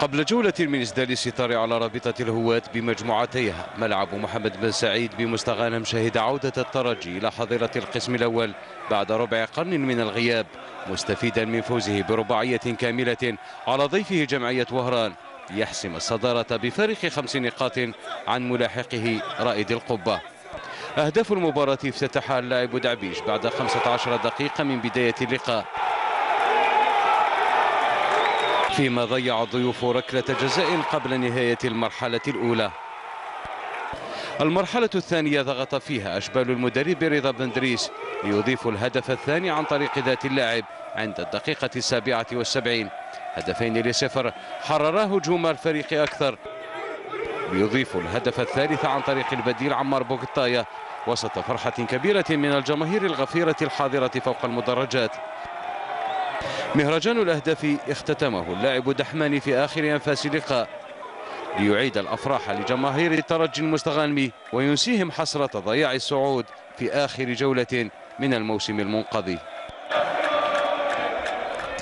قبل جولة من إسدال الستار على رابطة الهواة بمجموعتيها، ملعب محمد بن سعيد بمستغانم شهد عودة الترجي إلى حظيرة القسم الأول بعد ربع قرن من الغياب، مستفيدا من فوزه برباعية كاملة على ضيفه جمعية وهران ليحسم الصدارة بفارق 5 نقاط عن ملاحقه رائد القبة. أهداف المباراة افتتحها اللاعب دعبيش بعد 15 دقيقة من بداية اللقاء، فيما ضيع الضيوف ركلة جزاء قبل نهاية المرحلة الأولى. المرحلة الثانية ضغط فيها أشبال المدرب رضا بن دريس ليضيفوا الهدف الثاني عن طريق ذات اللاعب عند الدقيقة 77، 2-0 حررا هجوم الفريق أكثر، ليضيفوا الهدف الثالث عن طريق البديل عمار بوغطايا وسط فرحة كبيرة من الجماهير الغفيرة الحاضرة فوق المدرجات. مهرجان الأهداف اختتمه اللاعب دحماني في آخر أنفاس اللقاء ليعيد الأفراح لجماهير الترجي المستغانمي وينسيهم حسرة ضياع الصعود في آخر جولة من الموسم المنقضي.